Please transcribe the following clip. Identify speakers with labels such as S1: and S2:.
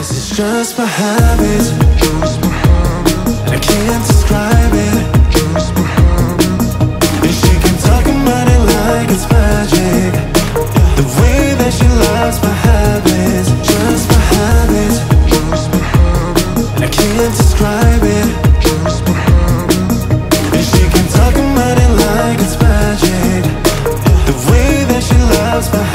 S1: It's just my habit, and I can't describe it. And she can talk about it like it's magic. The way that she loves my habits, just my habits, and I can't describe it. And she can talk about it like it's magic. The way that she loves my